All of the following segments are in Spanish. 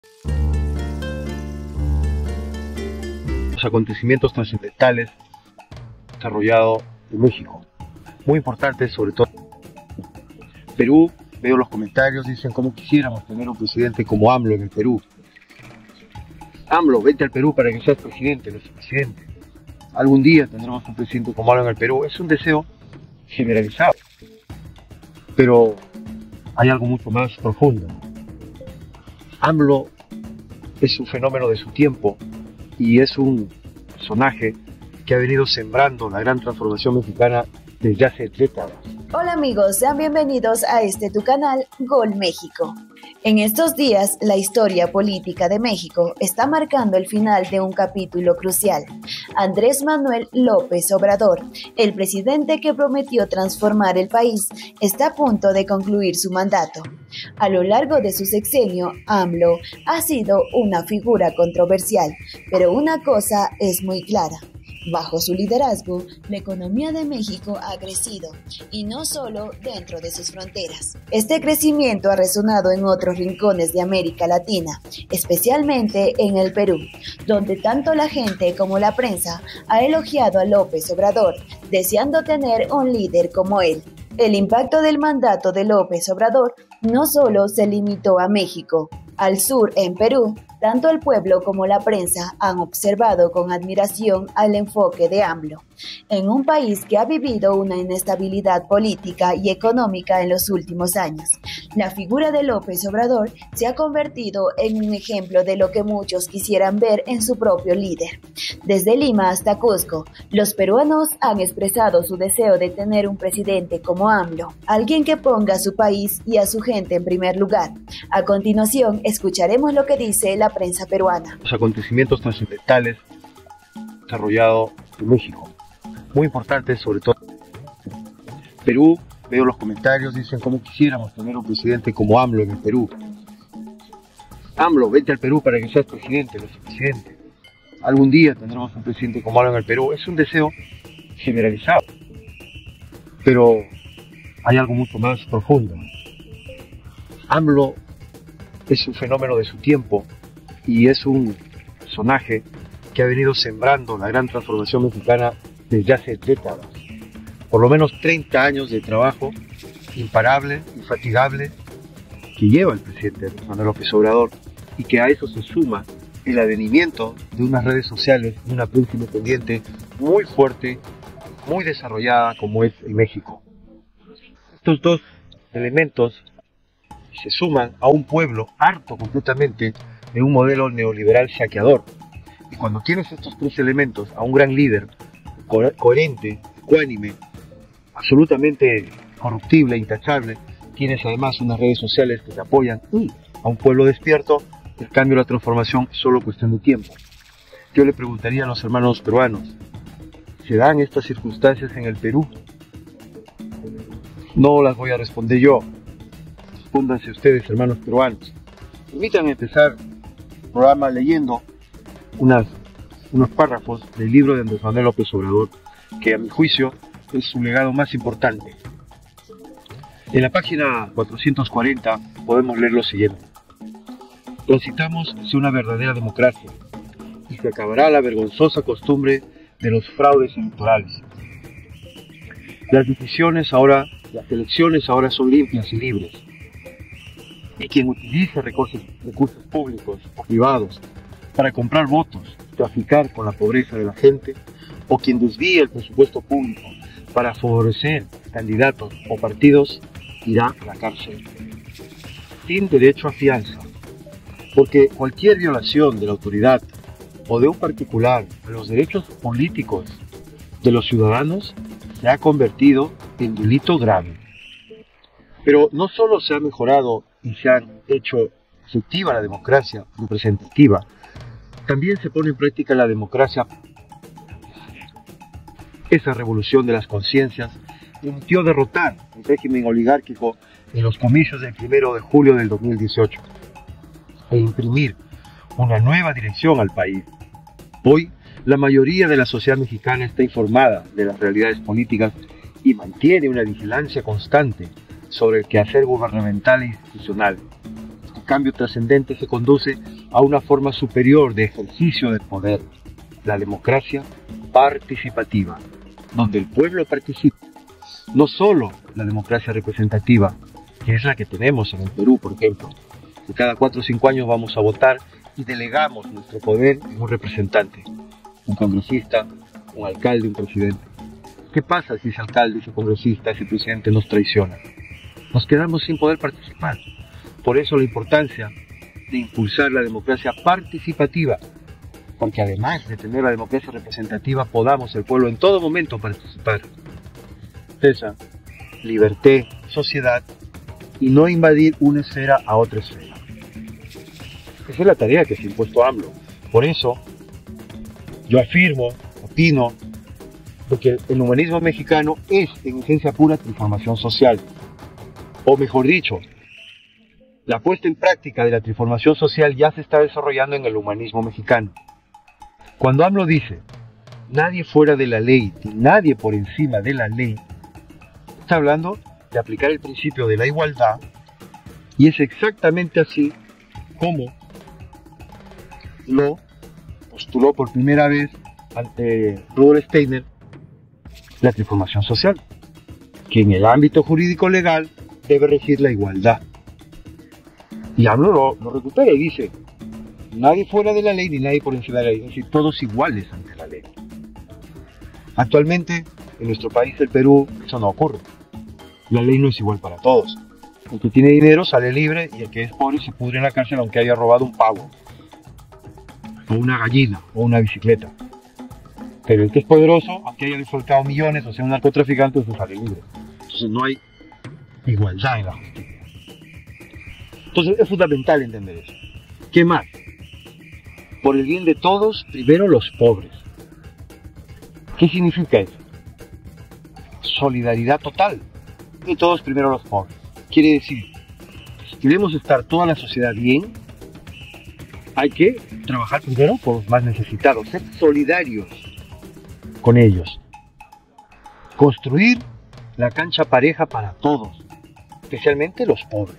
Los acontecimientos trascendentales desarrollados en México, muy importantes, sobre todo Perú. Veo los comentarios, dicen cómo quisiéramos tener un presidente como AMLO en el Perú. AMLO, vete al Perú para que seas presidente, nuestro presidente. Algún día tendremos un presidente como AMLO en el Perú. Es un deseo generalizado, pero hay algo mucho más profundo. AMLO es un fenómeno de su tiempo y es un personaje que ha venido sembrando la gran transformación mexicana desde hace décadas. Hola amigos, sean bienvenidos a tu canal Gol México. En estos días, la historia política de México está marcando el final de un capítulo crucial. Andrés Manuel López Obrador, el presidente que prometió transformar el país, está a punto de concluir su mandato. A lo largo de su sexenio, AMLO ha sido una figura controversial, pero una cosa es muy clara. Bajo su liderazgo, la economía de México ha crecido, y no solo dentro de sus fronteras. Este crecimiento ha resonado en otros rincones de América Latina, especialmente en el Perú, donde tanto la gente como la prensa ha elogiado a López Obrador, deseando tener un líder como él. El impacto del mandato de López Obrador no solo se limitó a México. Al sur, en Perú, tanto el pueblo como la prensa han observado con admiración al enfoque de AMLO, en un país que ha vivido una inestabilidad política y económica en los últimos años. La figura de López Obrador se ha convertido en un ejemplo de lo que muchos quisieran ver en su propio líder. Desde Lima hasta Cusco, los peruanos han expresado su deseo de tener un presidente como AMLO, alguien que ponga a su país y a su gente en primer lugar. A continuación, escucharemos lo que dice la prensa peruana. Los acontecimientos trascendentales desarrollados en México, muy importantes, sobre todo Perú. Veo los comentarios, dicen cómo quisiéramos tener un presidente como AMLO en el Perú. AMLO, vete al Perú para que seas presidente, nuestro presidente. Algún día tendremos un presidente como AMLO en el Perú. Es un deseo generalizado, pero hay algo mucho más profundo. AMLO es un fenómeno de su tiempo y es un personaje que ha venido sembrando la gran transformación mexicana desde hace décadas. Por lo menos 30 años de trabajo imparable, infatigable, que lleva el presidente Andrés Manuel López Obrador, y que a eso se suma el advenimiento de unas redes sociales, de una prensa independiente muy fuerte, muy desarrollada como es en México. Estos dos elementos se suman a un pueblo harto completamente de un modelo neoliberal saqueador. Y cuando tienes estos tres elementos, a un gran líder coherente, ecuánime, absolutamente corruptible, intachable, tienes además unas redes sociales que te apoyan, y a un pueblo despierto, el cambio y la transformación es solo cuestión de tiempo. Yo le preguntaría a los hermanos peruanos, ¿se dan estas circunstancias en el Perú? No las voy a responder yo. Respóndanse ustedes, hermanos peruanos. Permítanme empezar el programa leyendo unos párrafos del libro de Andrés Manuel López Obrador, que a mi juicio es su legado más importante. En la página 440 podemos leer lo siguiente: transitamos hacia una verdadera democracia y se acabará la vergonzosa costumbre de los fraudes electorales. Las elecciones ahora son limpias y libres. Y quien utilice recursos públicos o privados para comprar votos, traficar con la pobreza de la gente, o quien desvíe el presupuesto público para favorecer candidatos o partidos, irá a la cárcel sin derecho a fianza, porque cualquier violación de la autoridad o de un particular a los derechos políticos de los ciudadanos se ha convertido en delito grave. Pero no solo se ha mejorado y se ha hecho efectiva la democracia representativa, también se pone en práctica la democracia. Esa revolución de las conciencias permitió derrotar el régimen oligárquico en los comicios del 1 de julio del 2018 e imprimir una nueva dirección al país. Hoy, la mayoría de la sociedad mexicana está informada de las realidades políticas y mantiene una vigilancia constante sobre el quehacer gubernamental e institucional. cambio trascendente se conduce a una forma superior de ejercicio del poder, la democracia participativa, donde el pueblo participa. No solo la democracia representativa, que es la que tenemos en el Perú, por ejemplo, que cada 4 o 5 años vamos a votar y delegamos nuestro poder en un representante, un congresista, un alcalde, un presidente. ¿Qué pasa si ese alcalde, ese congresista, ese presidente nos traiciona? Nos quedamos sin poder participar. Por eso la importancia de impulsar la democracia participativa, porque además de tener la democracia representativa, podamos el pueblo en todo momento participar. Esa libertad, sociedad, y no invadir una esfera a otra esfera. Esa es la tarea que se ha impuesto AMLO. Por eso, yo afirmo, opino, de que el humanismo mexicano es, en esencia pura, transformación social. O mejor dicho, la puesta en práctica de la transformación social ya se está desarrollando en el humanismo mexicano. Cuando AMLO dice, nadie fuera de la ley, ni nadie por encima de la ley, está hablando de aplicar el principio de la igualdad, y es exactamente así como lo postuló por primera vez ante Rudolf Steiner la transformación social, que en el ámbito jurídico legal debe regir la igualdad. Y AMLO lo recupera y dice, nadie fuera de la ley ni nadie por encima de la ley, es decir, todos iguales ante la ley. Actualmente, en nuestro país, el Perú, eso no ocurre. La ley no es igual para todos. El que tiene dinero sale libre y el que es pobre se pudre en la cárcel aunque haya robado un pavo, o una gallina, o una bicicleta. Pero el que es poderoso, aunque haya defraudado millones o sea un narcotraficante, se sale libre. Entonces no hay igualdad en la justicia. Entonces es fundamental entender eso. ¿Qué más? Por el bien de todos, primero los pobres. ¿Qué significa eso? Solidaridad total. Y todos primero los pobres. Quiere decir, si queremos estar toda la sociedad bien, hay que trabajar primero por los más necesitados, ser solidarios con ellos. Construir la cancha pareja para todos, especialmente los pobres.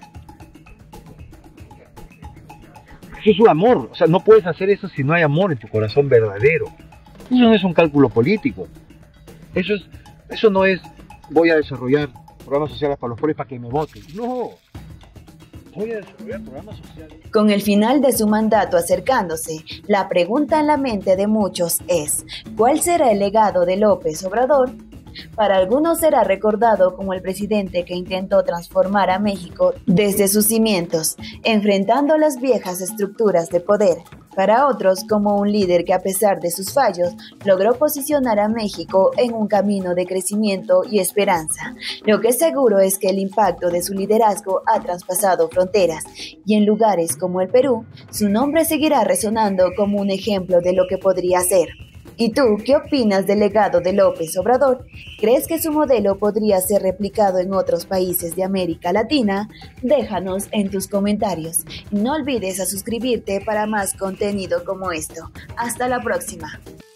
Eso es un amor, o sea, no puedes hacer eso si no hay amor en tu corazón verdadero. Eso no es un cálculo político. Eso no es, voy a desarrollar programas sociales para los pobres para que me voten. No, voy a desarrollar programas sociales. Con el final de su mandato acercándose, la pregunta en la mente de muchos es, ¿cuál será el legado de López Obrador? Para algunos será recordado como el presidente que intentó transformar a México desde sus cimientos, enfrentando las viejas estructuras de poder. Para otros, como un líder que a pesar de sus fallos, logró posicionar a México en un camino de crecimiento y esperanza. Lo que es seguro es que el impacto de su liderazgo ha traspasado fronteras, y en lugares como el Perú, su nombre seguirá resonando como un ejemplo de lo que podría ser. ¿Y tú qué opinas del legado de López Obrador? ¿Crees que su modelo podría ser replicado en otros países de América Latina? Déjanos en tus comentarios. No olvides suscribirte para más contenido como esto. Hasta la próxima.